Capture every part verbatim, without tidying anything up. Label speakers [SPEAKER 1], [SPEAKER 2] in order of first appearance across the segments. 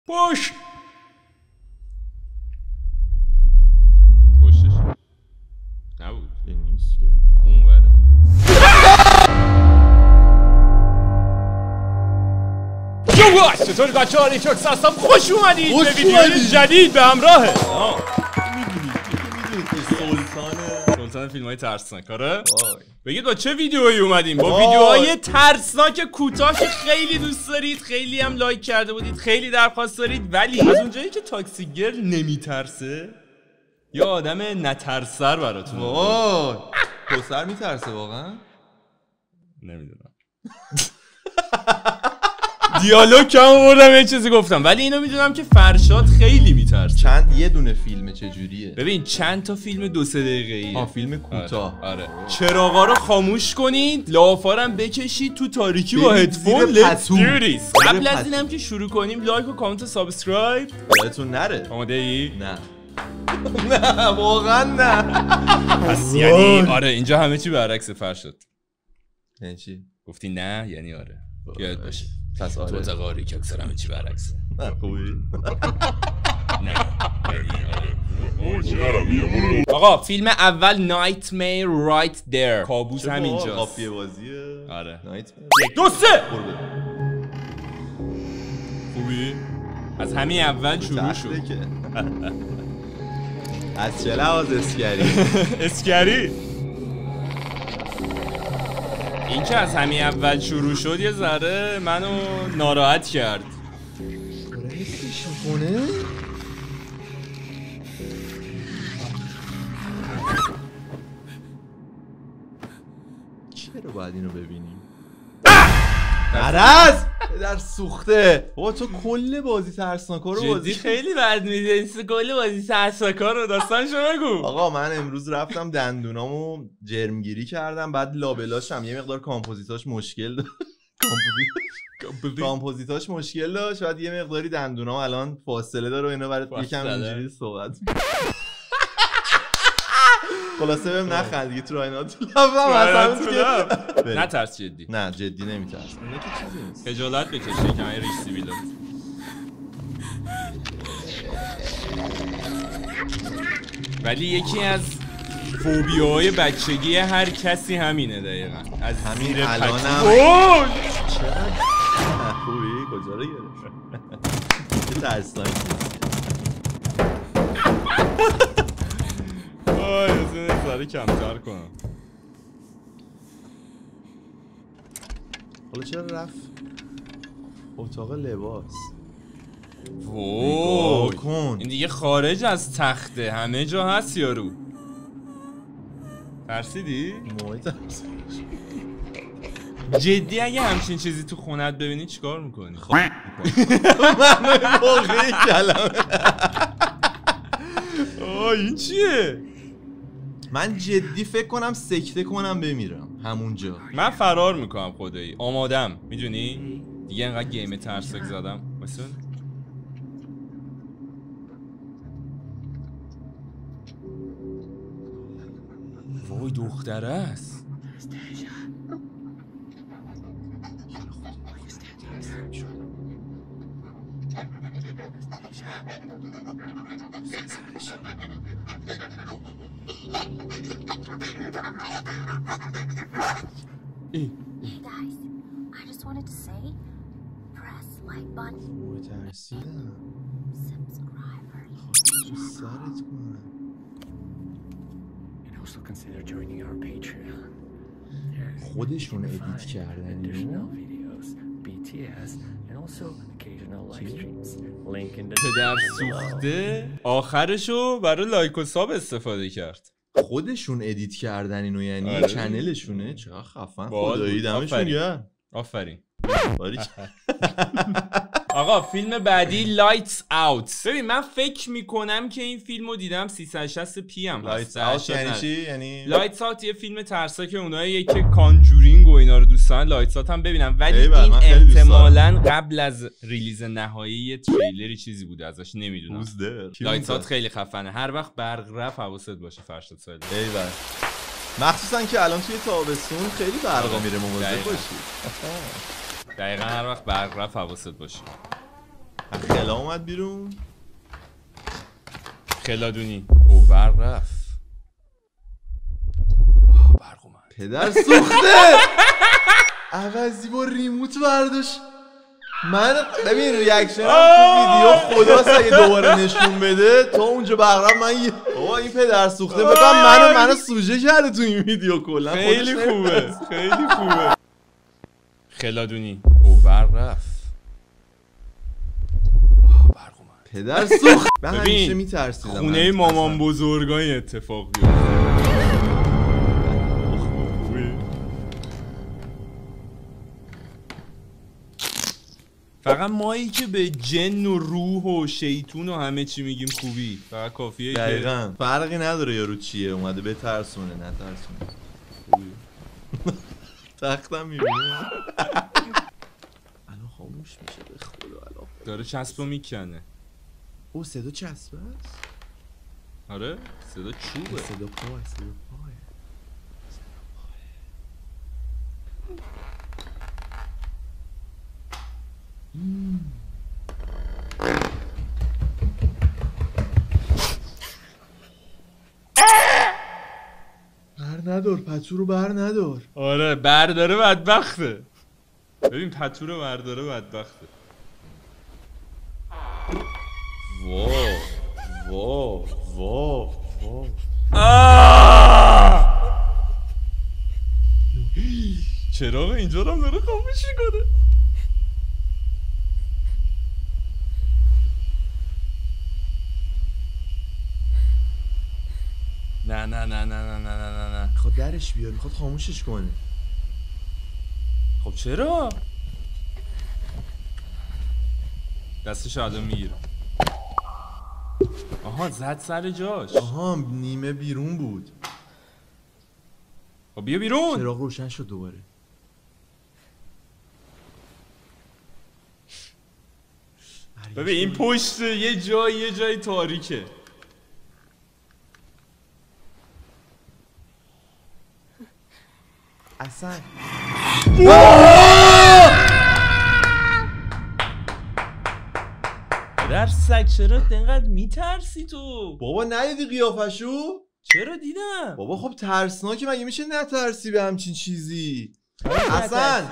[SPEAKER 1] پشت پشتش نبود
[SPEAKER 2] این نیست که
[SPEAKER 1] اون بره. جو چطوری بچه ها؟ ریچارد هستم، خوش اومدید به ویدیوی جدید به همراهه.
[SPEAKER 2] میدونید میدونید که سلطانه
[SPEAKER 1] سلطان فیلم های ترسناک. آره بگید با چه ویدیوهایی اومدیم؟ با ویدیوهای ترسناک کوتاه که خیلی دوست دارید، خیلی هم لایک کرده بودید، خیلی درخواست دارید، ولی از اونجایی که تاکسی گرل نمیترسه یا آدم نترسر براتون.
[SPEAKER 2] وای پسر میترسه واقعا؟
[SPEAKER 1] نمیدونم. دیالوگ کم آوردم یه چیزی گفتم، ولی اینو میدونم که فرشاد خیلی میترسه.
[SPEAKER 2] چند یه دونه فیلم چجوریه؟
[SPEAKER 1] ببین چند تا فیلم دو سه دقیقه‌ایه.
[SPEAKER 2] آ فیلم کوتاه.
[SPEAKER 1] آره, آره. چراغا رو خاموش کنید، لافارم بکشید تو تاریکی با هدفون. Let's do this. قبل از اینم که شروع کنیم لایک و کامنت و سابسکرایب
[SPEAKER 2] یادتون نره.
[SPEAKER 1] آماده ای؟
[SPEAKER 2] نه نه واقعا نه.
[SPEAKER 1] پس یعنی آره اینجا همه چی برعکس فرشاد.
[SPEAKER 2] یعنی چی؟
[SPEAKER 1] گفتی نه یعنی آره. یاد باشه.
[SPEAKER 2] پس آره.
[SPEAKER 1] تو اتاقاری که اکثر همه چی برعکسه.
[SPEAKER 2] نه خوبی؟
[SPEAKER 1] نه آقا فیلم اول Nightmare Right There. کابوس همینجاست.
[SPEAKER 2] قافیه بازیه.
[SPEAKER 1] آره.
[SPEAKER 2] Nightmare.
[SPEAKER 1] یک دو سه. خوبی؟ از همین اول شروع شد.
[SPEAKER 2] از چه لحاظ اسکری؟
[SPEAKER 1] اسکری؟ این که از همین اول شروع شد یه ذره منو ناراحت کرد.
[SPEAKER 2] داره حسش میکنه؟ چرا باید اینو ببینیم؟ عرض! در سوخته بابا تو کل بازی ترسناکا رو بازی
[SPEAKER 1] خیلی بد میده. کل بازی ترسناکا رو داستانشو بگو.
[SPEAKER 2] آقا من امروز رفتم دندونامو جرمگیری کردم، بعد لابلاشم یه مقدار کامپوزیتاش مشکل داشت. کامپوزیتاش مشکل داشت، بعد یه مقداری دندونام الان فاصله داره و اینا برات یکم اینجوری صحبت. خلاصه بهم نخند دیگه تو راینات لبم اصلا
[SPEAKER 1] نه ترس جدی.
[SPEAKER 2] نه جدی نمیترسم. اینا که چیزی نیست.
[SPEAKER 1] خجالت بکشه که من ریش سیبیلات. ولی یکی از فوبیاهای بچگی هر کسی همینه دقیقاً. از
[SPEAKER 2] همین الانم.
[SPEAKER 1] اوه
[SPEAKER 2] چقدر خوبی کجا رو گرفت؟ چه ترسناک نیست.
[SPEAKER 1] وای از این ذره کمتر کنم.
[SPEAKER 2] حالا چرا رفت اتاق لباس؟
[SPEAKER 1] وای
[SPEAKER 2] کن
[SPEAKER 1] این دیگه خارج از تخته، همه جا هست یارو. ترسیدی؟
[SPEAKER 2] موی ترسید.
[SPEAKER 1] جدی اگه همچین چیزی تو خونت ببینی چیکار میکنی؟
[SPEAKER 2] خب من موقعی کلمه.
[SPEAKER 1] آه این چیه؟
[SPEAKER 2] من جدی فکر کنم سکته کنم بمیرم همونجا.
[SPEAKER 1] من فرار میکنم خدایی. آمادم میدونی؟ دیگه انقدر گیم ترسک زدم مثلا. وای دختره است.
[SPEAKER 3] Hey guys, I just wanted to say, press like button.
[SPEAKER 2] مترسیدم.
[SPEAKER 3] Subscriber.
[SPEAKER 2] سرت کنم.
[SPEAKER 4] And also consider joining our Patreon.
[SPEAKER 2] خودشون ادیت کردن اینو.
[SPEAKER 4] videos, B T S, and also occasional live streams. Link in the
[SPEAKER 1] پدر سوخته آخرشو برای لایک و ساب استفاده کرد.
[SPEAKER 2] خودشون ادیت کردن اینو یعنی
[SPEAKER 1] آره.
[SPEAKER 2] چنلشونه. چقدر خفن خدایی دمشون گرم.
[SPEAKER 1] آفرین.
[SPEAKER 2] باریک.
[SPEAKER 1] آقا فیلم بعدی لایتس اوت. ببین من فکر میکنم که این فیلمو دیدم سیصد و شصت پی هم
[SPEAKER 2] لایتس اوت یعنی چی؟ یعنی
[SPEAKER 1] لایتس اوت یه فیلم ترسناک اوناییه که کانجورینگ و اینا رو دوست دارن لایتس اوت هم ببینم، ولی این احتمالاً قبل از ریلیز نهایی یه تریلری چیزی بوده ازش نمیدونم. لایتس اوت خیلی خفنه. هر وقت برق رفت حواست باشه فرشاد سالی.
[SPEAKER 2] ایول. مخصوصا که الان توی تابستون خیلی برقا میره، مواظب باشی.
[SPEAKER 1] دقیقاً هر وقت برق رفت حواست باشه.
[SPEAKER 2] خلا اومد بیرون.
[SPEAKER 1] خلادونی. او برق رفت. آه برق اومد.
[SPEAKER 2] پدر سوخته. عوضی با ریموت برداشت. من ببین ریاکشن تو ویدیو خدا اگه دوباره نشون بده تا اونجا برق من یه بابا این پدر سوخته بگم منو منو سوژه کرده تو این ویدیو کلا.
[SPEAKER 1] خیلی خوبه خیلی خوبه. خلادونی. او برق رفت. آه برق اومد.
[SPEAKER 2] پدر سوخت. من همیشه
[SPEAKER 1] ببین
[SPEAKER 2] میترسیدم
[SPEAKER 1] خونه مامان بزرگای اتفاق بیفته. فقط مایی که به جن و روح و شیطون و همه چی میگیم خوبی، فقط کافیه.
[SPEAKER 2] دقیقاً فرقی نداره یارو چیه اومده به ترسونه نه ترسونه. تختم میبینی الان خاموش میشه به خدا. الان
[SPEAKER 1] داره چسبو میکنه.
[SPEAKER 2] او صدا چسبه است.
[SPEAKER 1] آره صدا چوبه.
[SPEAKER 2] صدا پای صدا پای بر ندار پتو رو بر ندار.
[SPEAKER 1] آره برداره بدبخته. ببین پتو رو برداره بدبخته.
[SPEAKER 2] وا وا وا وا
[SPEAKER 1] چراغ اینجا رو هم داره خاموش میکنه. نه نه نه نه نه نه نه نه
[SPEAKER 2] میخواد درش بیاره میخواد خاموشش کنه.
[SPEAKER 1] خب چرا؟ دستش الان میگیره. آها زد سر جاش.
[SPEAKER 2] آها نیمه بیرون بود.
[SPEAKER 1] خب بیا بیرون.
[SPEAKER 2] چراغ روشن شد دوباره.
[SPEAKER 1] ببین این پشت یه جای یه جای تاریکه.
[SPEAKER 2] اصلا
[SPEAKER 1] در سگ چرا اینقدر میترسی تو؟
[SPEAKER 2] بابا ندیدی قیافشو؟
[SPEAKER 1] چرا دیدم؟
[SPEAKER 2] بابا خب ترسناکه مگه میشه نترسی به همچین چیزی؟ اصلا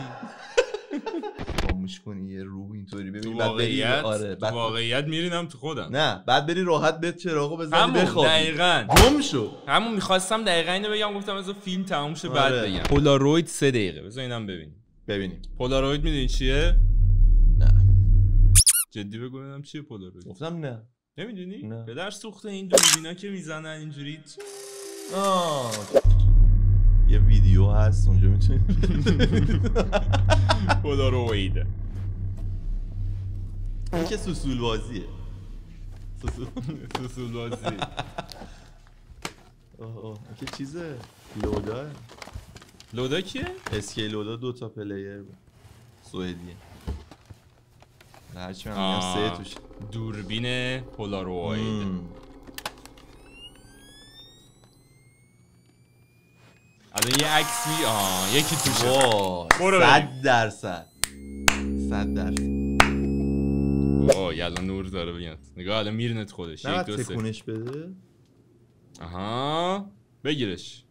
[SPEAKER 2] خاموش کنی یه روح اینطوری ببین بعد بری. آره
[SPEAKER 1] بعد واقعیت میرینم تو خودم.
[SPEAKER 2] نه بعد بری راحت به چراغو بزنی بخوابی.
[SPEAKER 1] دقیقاً
[SPEAKER 2] گم شو.
[SPEAKER 1] همون میخواستم دقیقاً اینو بگم گفتم از فیلم تموم شه بعد آره. بگم. پولاروید سه دقیقه بذار اینم ببینیم.
[SPEAKER 2] ببینیم.
[SPEAKER 1] پولاروید میدونی چیه؟
[SPEAKER 2] نه.
[SPEAKER 1] جدی بگو ببینم چیه پولاروید؟
[SPEAKER 2] گفتم نه.
[SPEAKER 1] نمیدونی؟
[SPEAKER 2] نه.
[SPEAKER 1] پدر سوخته این دوربینا که میزنن اینجوری.
[SPEAKER 2] آه. یه ویدیو هست اونجا میتونید.
[SPEAKER 1] پولاروید.
[SPEAKER 2] این که سوسول بازیه.
[SPEAKER 1] سوسول بازی.
[SPEAKER 2] آه آه این که چیزه لودا.
[SPEAKER 1] لودا کیه؟
[SPEAKER 2] اسکی لودا دو تا پلیر بود. سوئدیه. هرچی من میگم سه توش.
[SPEAKER 1] دوربین پولاروید. الان یه عکس می آه یکی توشه. برو
[SPEAKER 2] صد درصد صد درصد.
[SPEAKER 1] اوه الان نور داره بیاد. نگاه الان میرنت خودش. یک دو سه
[SPEAKER 2] تکونش بده.
[SPEAKER 1] آها بگیرش.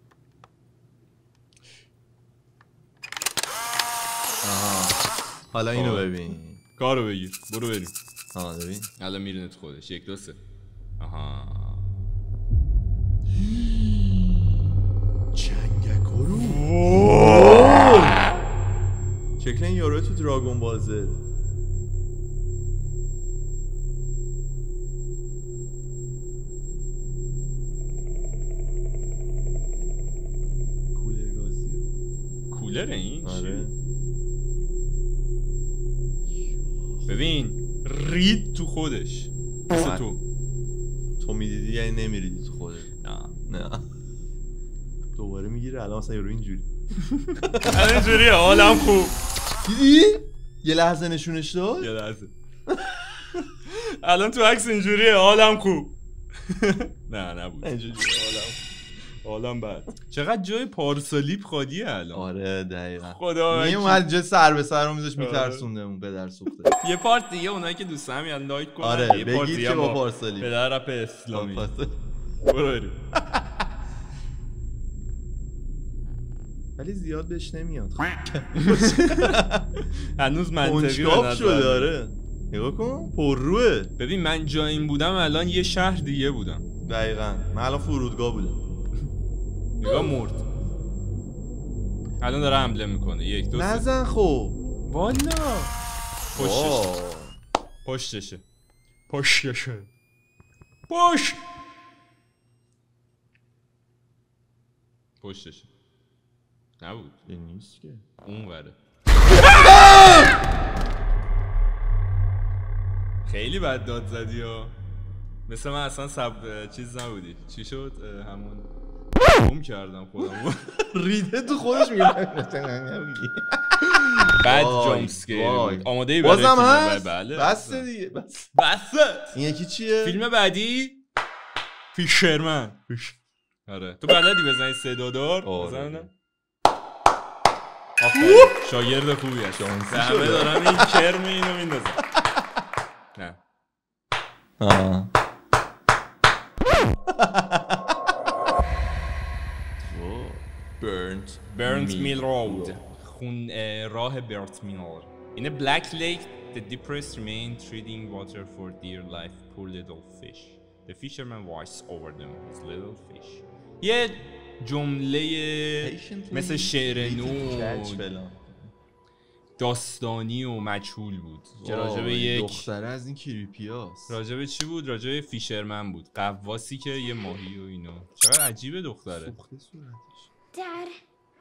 [SPEAKER 2] آها حالا اینو ببین.
[SPEAKER 1] کارو بگیر برو بریم.
[SPEAKER 2] آها ببین
[SPEAKER 1] الان میرنت خودش. یک دو سه. آها
[SPEAKER 2] چنگکورو. شکل این یارو تو دراگون بال زد. کولر گازیه.
[SPEAKER 1] کولر این؟
[SPEAKER 2] آره.
[SPEAKER 1] ببین رید تو خودش. مثل تو.
[SPEAKER 2] تو میدیدی یعنی نمیریدی تو خودت.
[SPEAKER 1] نه
[SPEAKER 2] نه دوباره میگیره الان مثلا یارو اینجوری.
[SPEAKER 1] الان اینجوریه حالم خوب.
[SPEAKER 2] دیدی؟ یه لحظه نشونش داد؟
[SPEAKER 1] یه لحظه. الان تو عکس اینجوریه حالم خوب. نه نبود.
[SPEAKER 2] اینجوری حالم
[SPEAKER 1] حالم بد. چقدر جای پارسالیپ خالیه الان.
[SPEAKER 2] آره دقیقاً.
[SPEAKER 1] خدا
[SPEAKER 2] میومد جا سر به سر رو میذاشت میترسوندمون پدر سوخته.
[SPEAKER 1] یه پارت دیگه اونایی که دوست هم یعنی لایک کنن.
[SPEAKER 2] آره بگید که با پارسالیپ
[SPEAKER 1] پدر رپ اسلامی. برو بریم.
[SPEAKER 2] ولی زیاد بهش نمیاد.
[SPEAKER 1] هنوز منطقی
[SPEAKER 2] به نظر شده. آره نگاه کن پرروه.
[SPEAKER 1] ببین من جا این بودم الان یه شهر دیگه بودم.
[SPEAKER 2] دقیقاً من الان فرودگاه بودم.
[SPEAKER 1] نگاه مرد. الان داره حمله میکنه. یک دو سه.
[SPEAKER 2] نزن خب.
[SPEAKER 1] والا. پشتشه. پشتشه. پشتشه. پشت. پشتشه. نبود.
[SPEAKER 2] این نیست که.
[SPEAKER 1] اون وره. خیلی بد داد زدی ها. مثل من اصلا سب چیز نبودی. چی شد؟ همون بوم کردم خودم.
[SPEAKER 2] ریده تو خودش میگه.
[SPEAKER 1] بد جامسکیر. آماده ای
[SPEAKER 2] برای بازم هست؟
[SPEAKER 1] بله.
[SPEAKER 2] بسته دیگه. بس.
[SPEAKER 1] بسته.
[SPEAKER 2] این یکی چیه؟
[SPEAKER 1] فیلم بعدی فیشرمن. آره. تو بلدی بزنی صدا دار؟ بزن. آفرین. شاگرد خوبی هست. همه دارن این کرم اینو میندازن. نه.
[SPEAKER 2] آه.
[SPEAKER 1] برنت برنت میل رود. خون راه برنت میل. In a black lake, the depressed remain treading water for dear life. Poor little fish. The fisherman watches over them, his little fish. یه جمله مثل شعر نو داستانی و مجهول بود که راجب یک
[SPEAKER 2] دختره از این کریپیاست.
[SPEAKER 1] راجب چی بود؟ راجب فیشرمن بود، قواسی که یه ماهی و اینو. چقدر عجیبه دختره.
[SPEAKER 2] سوخته صورتش.
[SPEAKER 3] Dad.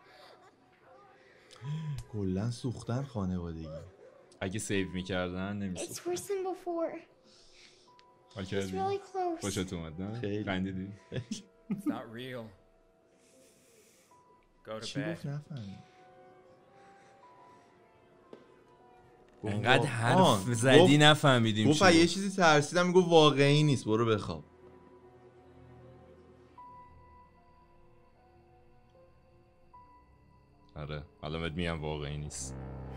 [SPEAKER 2] کلن سوختن خانوادگی.
[SPEAKER 1] اگه سیو میکردن نمیسوخت.
[SPEAKER 3] It's worse than before.
[SPEAKER 1] حال
[SPEAKER 3] It's
[SPEAKER 1] کردی؟
[SPEAKER 3] really close.
[SPEAKER 1] خوشت اومد نه؟
[SPEAKER 2] خیلی.
[SPEAKER 1] خندیدی؟
[SPEAKER 4] It's not real. Go to
[SPEAKER 2] چی
[SPEAKER 4] bed.
[SPEAKER 2] گفت نفهمید.
[SPEAKER 1] انقدر
[SPEAKER 2] آه.
[SPEAKER 1] حرف زدی نفهمیدیم.
[SPEAKER 2] گفت یه چیزی ترسیدم میگفت واقعی نیست برو بخواب.
[SPEAKER 1] آره حالا بهت میگم واقعی نیست.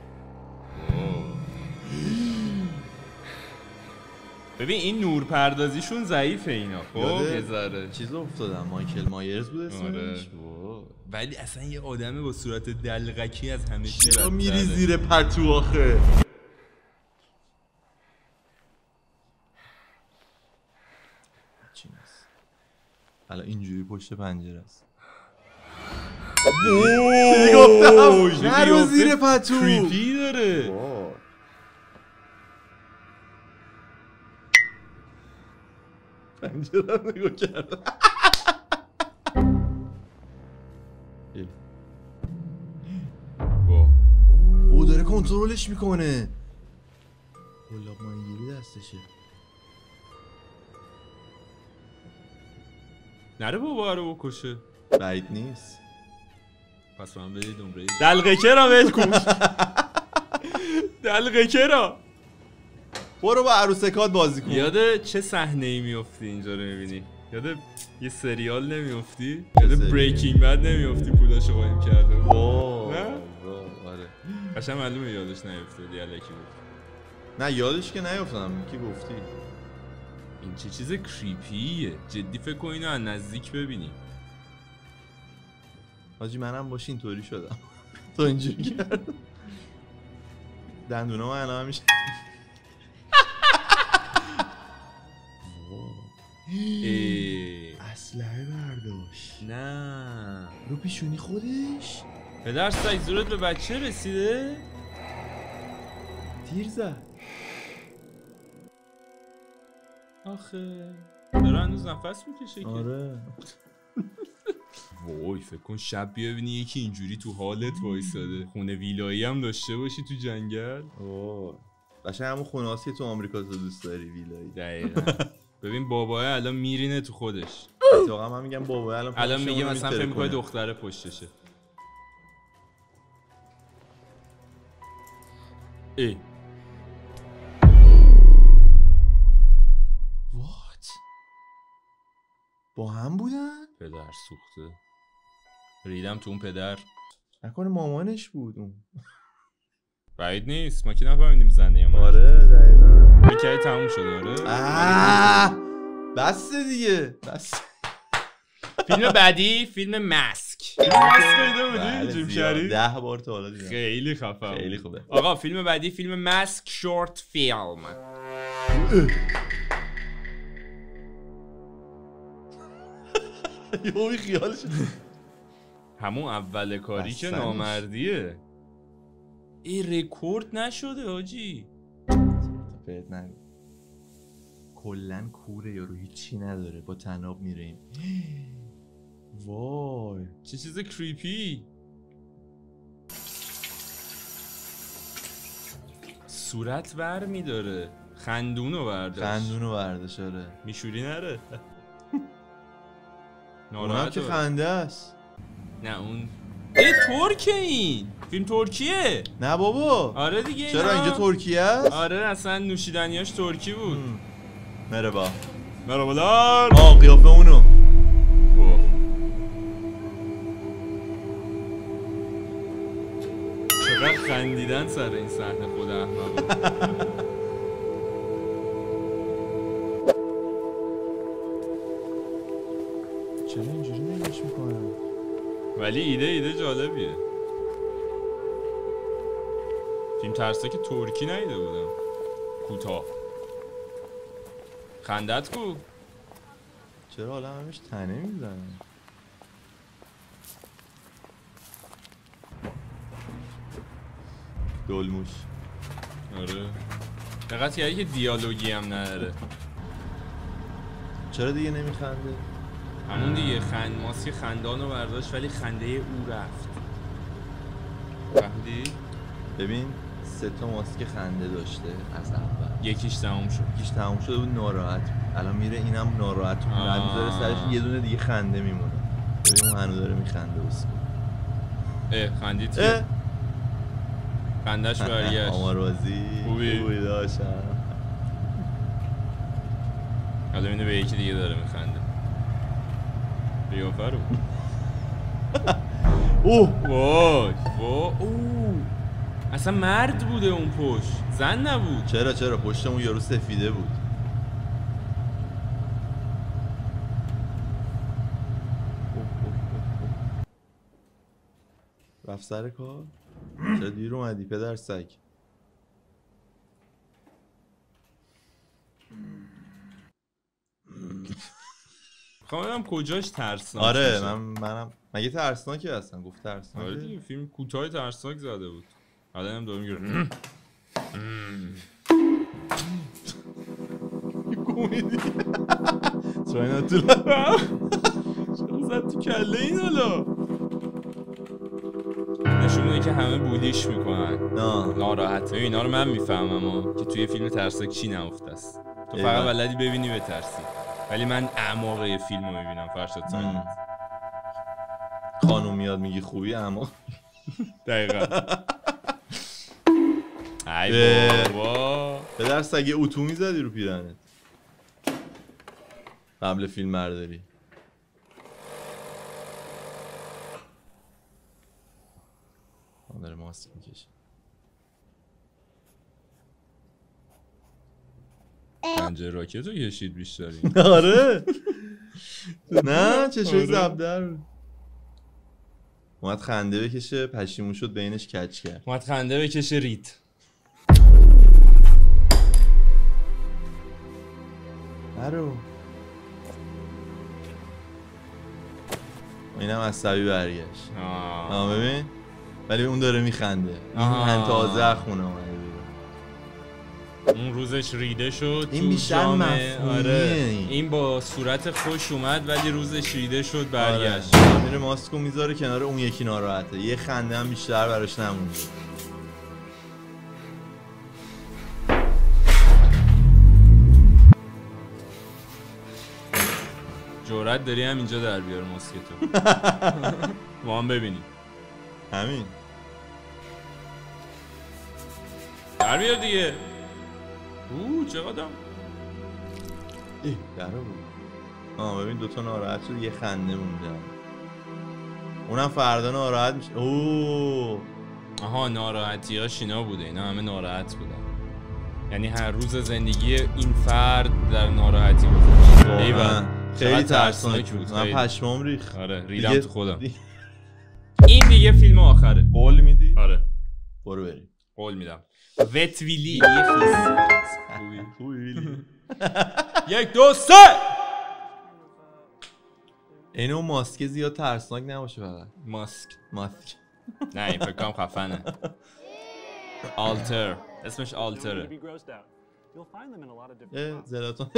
[SPEAKER 1] ببین این نور پردازیشون ضعیفه اینا. خب یه ذره
[SPEAKER 2] چیز افتادم مایکل مایرز بود اسمش.
[SPEAKER 1] آره. ولی اصلا یه آدمه با صورت دلغکی از همه چی
[SPEAKER 2] چرا میری زیر پتو آخه؟ چی نیست. حالا اینجوری پشت پنجره است.
[SPEAKER 1] چی
[SPEAKER 2] گفتم؟ نرو زیر پتو.
[SPEAKER 1] کریپی داره.
[SPEAKER 2] پنجره رو نگاه کردم. او داره کنترلش میکنه. گلاب ماهیگیری دستشه.
[SPEAKER 1] نره بابا رو بکشه.
[SPEAKER 2] بعید نیست.
[SPEAKER 1] پس من بدید نمره دلقه کرا ول کن. دلقه کرا
[SPEAKER 2] برو با عروسکات بازی کن.
[SPEAKER 1] یاد چه صحنه ای میافتی اینجا رو میبینی؟ یاد یه سریال نمیافتی؟ یاد بریکینگ بد نمیافتی پولاشو قایم کرده؟
[SPEAKER 2] واو.
[SPEAKER 1] نه؟
[SPEAKER 2] آره.
[SPEAKER 1] قشنگ معلومه یادش نیافتاد یه الکی بود.
[SPEAKER 2] نه یادش که نیافتادم کی گفتی؟
[SPEAKER 1] این چه چیز کریپیه. جدی فکر کن اینو از نزدیک ببینی.
[SPEAKER 2] حاجی منم باش اینطوری شدم. تو اینجوری کردم. دندونام الان میشه. اسلحه برداشت.
[SPEAKER 1] نه
[SPEAKER 2] رو پیشونی خودش.
[SPEAKER 1] پدر سگ زورت به بچه رسیده؟
[SPEAKER 2] تیر زد.
[SPEAKER 1] آخه داره هنوز نفس میکشه که.
[SPEAKER 2] آره.
[SPEAKER 1] وای فکر کن شب بیا ببینی یکی اینجوری تو حالت وایساده. خونه ویلایی هم داشته باشی تو جنگل.
[SPEAKER 2] اوه. قشنگ همون خونه هاست که تو آمریکا تو دوست داری ویلایی.
[SPEAKER 1] دقیقاً. ببین بابای الان میرینه تو خودش.
[SPEAKER 2] اتفاقا من میگم بابای الان
[SPEAKER 1] الان میگه مثلا فکر می‌کنه دختره پشتشه. ای
[SPEAKER 2] وات با هم بودن؟
[SPEAKER 1] پدر سوخته. ریدم تو اون پدر.
[SPEAKER 2] نکنه مامانش بود اون.
[SPEAKER 1] بعید نیست، ما که نفهمیدیم زنه یا مرد.
[SPEAKER 2] آره دقیقا.
[SPEAKER 1] بکری تموم شد. آره
[SPEAKER 2] آه بس دیگه بس.
[SPEAKER 1] فیلم بعدی فیلم مسک. فیلم مسک دیده بودی جیم شری؟
[SPEAKER 2] ده بار تا حالا دیدم.
[SPEAKER 1] خیلی خفن.
[SPEAKER 2] خیلی خوبه.
[SPEAKER 1] آقا فیلم بعدی فیلم مسک شورت فیلم.
[SPEAKER 2] یهو خیالش
[SPEAKER 1] همون اول کاری که نامردیه. این رکورد نشده حاجی.
[SPEAKER 2] بهت نگو کلن کوره یارو هیچی نداره با تناب میریم. وای
[SPEAKER 1] چه چیز کریپی. صورت بر میداره. خندونو برداشت.
[SPEAKER 2] خندونو برداشت. آره
[SPEAKER 1] میشوری نره.
[SPEAKER 2] اونم که خنده است.
[SPEAKER 1] نه اون ای ترکه. این فیلم ترکیه.
[SPEAKER 2] نه بابا.
[SPEAKER 1] آره دیگه.
[SPEAKER 2] چرا اینجا ترکیه است؟
[SPEAKER 1] آره اصلا نوشیدنیاش ترکی بود.
[SPEAKER 2] مرحبا.
[SPEAKER 1] مرحبا دار.
[SPEAKER 2] آه قیافه اونو.
[SPEAKER 1] چقدر خندیدن سر این صحنه خود احمد.
[SPEAKER 2] چرا اینجوری نگاش میکنم؟
[SPEAKER 1] ولی ایده ایده جالبیه. فیلم ترسناک ترکی ندیده بودم. کوتاه. خندت کو؟
[SPEAKER 2] چرا حالا همش تنه میزنه؟ دلموش.
[SPEAKER 1] آره فقط یه که دیالوگی هم نداره.
[SPEAKER 2] چرا دیگه نمیخنده؟
[SPEAKER 1] همون دیگه خند ماسک خندانو برداشت ولی خنده او رفت. فهمیدی؟
[SPEAKER 2] ببین سه تا ماسک خنده داشته از اول.
[SPEAKER 1] یکیش تموم شد.
[SPEAKER 2] یکیش تموم شده بود ناراحت بود. الان میره اینم ناراحت بود. بعد میذاره سرش یه دونه دیگه خنده میمونه. ببین اون هنوز داره میخنده واسه.
[SPEAKER 1] اه خندید که؟ خندش برگشت.
[SPEAKER 2] آماربازی
[SPEAKER 1] خوبی؟
[SPEAKER 2] خوبی داشتم.
[SPEAKER 1] حالا اینو به یکی دیگه داره میخنده. قیافه رو.
[SPEAKER 2] اوه
[SPEAKER 1] وای وای اوه اصلا مرد بوده اون پشت، زن نبود.
[SPEAKER 2] چرا چرا پشت اون یارو سفیده بود. رفت سر کار؟ چرا دیر اومدی پدر سگ؟
[SPEAKER 1] میخوام بدم کجاش ترسناک
[SPEAKER 2] آره
[SPEAKER 1] میشه.
[SPEAKER 2] من منم مگه ترسناکی هستن گفت ترسناک.
[SPEAKER 1] آره دیگه فیلم کوتاه ترسناک زده بود. حالا هم داره میگه
[SPEAKER 2] کمدی ترای نتو
[SPEAKER 1] چرا زد تو کله این حالا؟ نشون میده که همه بولیش میکنن.
[SPEAKER 2] نه
[SPEAKER 1] ناراحته. اینا رو من میفهمم ها که توی فیلم ترسناک چی نهفته است. تو فقط بلدی ببینی بترسی. ولی من اعماق فیلم رو میبینم. فرشاد سایلنت
[SPEAKER 2] خانوم میاد میگی خوبی اما
[SPEAKER 1] دقیقا. ای بابا
[SPEAKER 2] پدر سگه اتو میزدی رو پیرنت قبل فیلم برداری. من داره ماسک میکشه.
[SPEAKER 1] پنجه راکتو کشید بیشتری.
[SPEAKER 2] آره نه چشوی زبدر اومد خنده بکشه پشیمون شد بینش کچ کرد.
[SPEAKER 1] اومد خنده بکشه رید.
[SPEAKER 2] نرو اینم عصبی برگشت. آه ببین ولی اون داره میخنده. این تازه از خونه اومده
[SPEAKER 1] اون روزش ریده شد.
[SPEAKER 2] این بیشتر مفهومیه.
[SPEAKER 1] آره این با صورت خوش اومد ولی روزش ریده شد برگشت.
[SPEAKER 2] آره. میره ماسکو میذاره کنار اون یکی ناراحته. یه خنده هم بیشتر براش نمونده.
[SPEAKER 1] جرأت داری هم اینجا در بیار ماسکتو. ما هم ببینیم.
[SPEAKER 2] همین
[SPEAKER 1] در بیار دیگه. اوه چقدرم
[SPEAKER 2] ای درو بود. آه ببین دوتا ناراحت شد یه خنده مونده. اونم فردا ناراحت میشه. اوه
[SPEAKER 1] آها ناراحتی ها شینا بوده، اینا همه ناراحت بودن. یعنی هر روز زندگی این فرد در ناراحتی گذشت. ایول
[SPEAKER 2] خیلی ترسناک بود. من پشمام ریخت.
[SPEAKER 1] آره ریدم تو خودم. این دیگه فیلم آخره.
[SPEAKER 2] قول میدی؟
[SPEAKER 1] آره
[SPEAKER 2] برو بریم.
[SPEAKER 1] قول میدم. وت ویلی یه خیس.
[SPEAKER 2] خوبی ویلی.
[SPEAKER 1] یک دو سه.
[SPEAKER 2] اینو ماسک زیاد ترسناک نباشه فقط.
[SPEAKER 1] ماسک.
[SPEAKER 2] ماسک.
[SPEAKER 1] نه این فکر کنم خفنه. آلتر. اسمش آلتره.
[SPEAKER 2] زلاتان.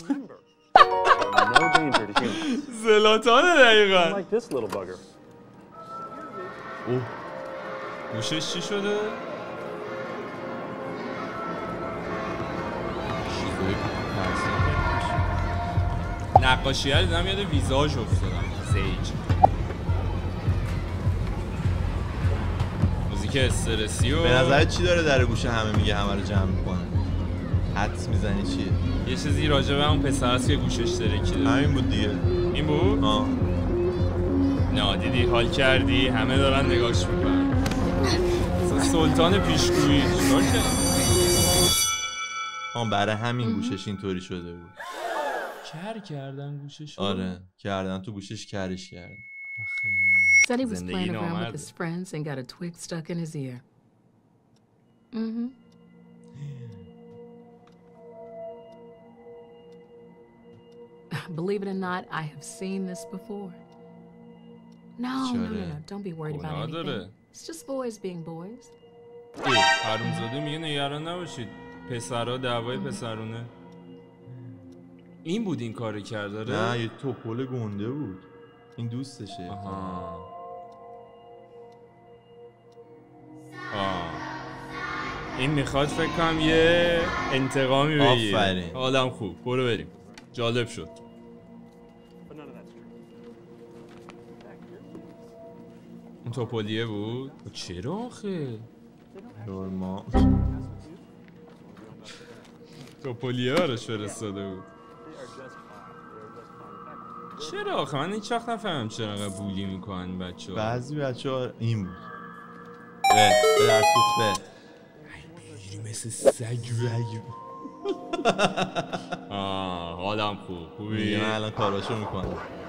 [SPEAKER 1] زلاتانه دقیقا.
[SPEAKER 2] اوه
[SPEAKER 1] گوشش چی شده؟ نقاشی ها دیدم یاد ویزاژ افتادم. سیج موزیک استرسی و
[SPEAKER 2] به نظرت چی داره در گوشه همه میگه همه رو جمع میکنه؟ حدس میزنی چیه؟
[SPEAKER 1] یه چیزی راجع به همون پسر هست که گوشش ترکی داره.
[SPEAKER 2] همین بود دیگه.
[SPEAKER 1] این بود؟
[SPEAKER 2] آه
[SPEAKER 1] نه دیدی حال کردی همه دارن نگاش میکنن. سلطان پیشگویی چیکار کرد؟
[SPEAKER 2] آه برای همین گوشش اینطوری شده بود.
[SPEAKER 1] کر کردن گوشش.
[SPEAKER 2] آره کردن تو گوشش کرش کردن.
[SPEAKER 5] Said he was playing around with his friends and got a twig stuck in his ear. Mm-hmm. Believe it or not, I have seen this before. No, no, no, no. Don't be worried about anything. It's just boys being boys.
[SPEAKER 1] حرومزاده میگه نگران نباشید. پسرها دعوای پسرونه. این بود این کارو کرد داره؟
[SPEAKER 2] نه یه توپل گنده بود. این دوستشه.
[SPEAKER 1] آها. آه. این میخواد فکر کنم یه انتقامی بگیره.
[SPEAKER 2] آفرین.
[SPEAKER 1] حالم خوب. برو بریم. جالب شد. اون توپلیه بود؟ چرا آخه؟
[SPEAKER 2] نورمال.
[SPEAKER 1] توپلیه براش فرستاده بود. چرا آخه من هیچ وقت نفهمم چرا انقدر بولی میکنن بچه ها.
[SPEAKER 2] بعضی بچه ها این بود به به در سوخته
[SPEAKER 1] بگیری مثل سگ رگ. آه حالم خوب خوبی.
[SPEAKER 2] میگه من الان کاراشو میکنم.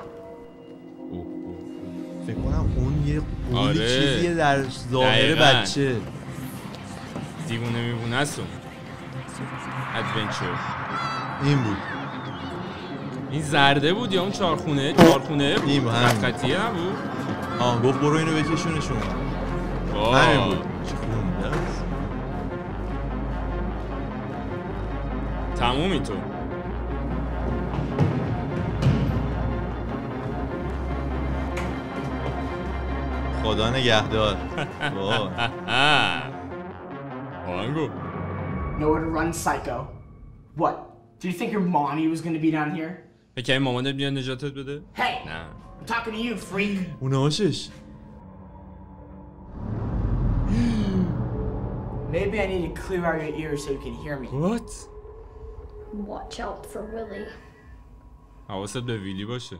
[SPEAKER 2] فکر کنم اون یه قولی
[SPEAKER 1] آره.
[SPEAKER 2] چیزیه در ظاهر بچه
[SPEAKER 1] دیوونه میبونه است اون ادونچر.
[SPEAKER 2] این بود.
[SPEAKER 1] این زرده بود یا اون چارخونه؟ چارخونه بود؟
[SPEAKER 2] این بود همین
[SPEAKER 1] خطیه نبود؟
[SPEAKER 2] آه گفت برو اینو بکشونشون. همین بود. چه خونده است؟
[SPEAKER 1] تمومی تو.
[SPEAKER 2] خدا نگهدار.
[SPEAKER 1] آنگو
[SPEAKER 6] Nowhere to run, psycho. What? Did you think your mommy was gonna be down here?
[SPEAKER 1] فکر مامانت بیاد نجاتت بده؟
[SPEAKER 6] Hey!
[SPEAKER 1] نه.
[SPEAKER 6] I'm talking to you, freak.
[SPEAKER 2] اوناشش.
[SPEAKER 6] Maybe I need to clear out your ears so you can hear me.
[SPEAKER 1] What?
[SPEAKER 3] Watch out for Willie.
[SPEAKER 1] حواست به ویلی باشه.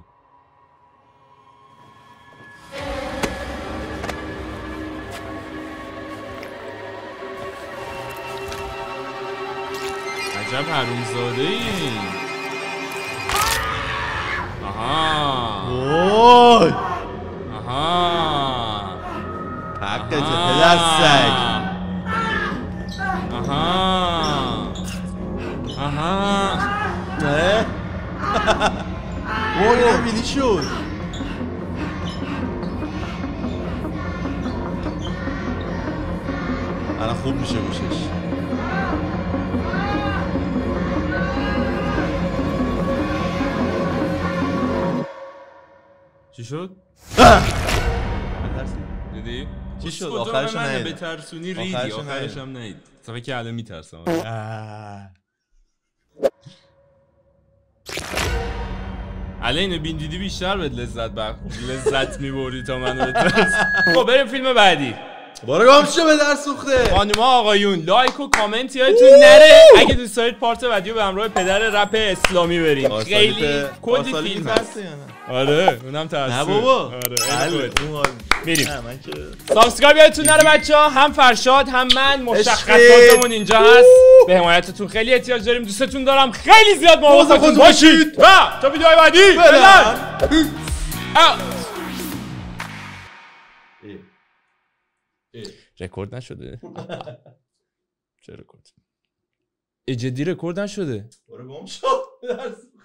[SPEAKER 1] عجب حرومزاده ای. آها.
[SPEAKER 2] وای.
[SPEAKER 1] آها.
[SPEAKER 2] حقته پدر سگ.
[SPEAKER 1] آها. آها.
[SPEAKER 2] نه. وای اینم ویلی شد. الان خوب میشه گوشش.
[SPEAKER 1] چی شد؟ دیدی؟
[SPEAKER 2] چی شد؟ آخرشو
[SPEAKER 1] ندیدم.
[SPEAKER 2] ندیدم.
[SPEAKER 1] بترسونی ریدی آخرش هم ندید. صفحه که الان میترسم. الان اینو بین دیدی بیشتر بهت لذت بخش لذت میبری تا منو بترس. خب بریم فیلم بعدی.
[SPEAKER 2] برو گم شو به در سوخته.
[SPEAKER 1] خانم آقایون لایک و کامنت یادتون نره. اگه دوست دارید پارت بعدی رو به همراه پدر رپ اسلامی بریم. خیلی کلی فیلم هست. آره اونم تاثیر.
[SPEAKER 2] نه بابا.
[SPEAKER 1] آره میریم.
[SPEAKER 2] نه من که
[SPEAKER 1] سابسکرایب یادتون نره بچه‌ها. هم فرشاد هم من مشخصاتمون اینجا هست. به حمایتتون خیلی احتیاج داریم. دوستتون دارم. خیلی زیاد مواظب باشید. و تا ویدیوهای بعدی. رکورد نشده؟ چه رکورد؟ جدی رکورد نشده؟
[SPEAKER 2] برو گم شو.